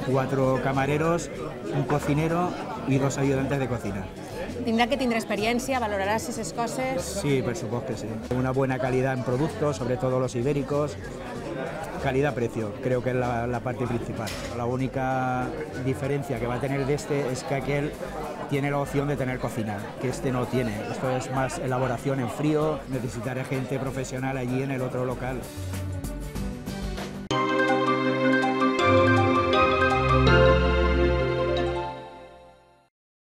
4 camareros, un cocinero y 2 ayudantes de cocina. Tindrà que tindre experiència, valorarà si ses coses... Sí, por supuesto que sí. Una buena calidad en productos, sobre todo los ibéricos. Calidad-precio, creo que es la parte principal. La única diferencia que va a tener de este es que aquel tiene la opción de tener cocina, que este no tiene. Esto es más elaboración en frío, necesitaré gente profesional allí en el otro local.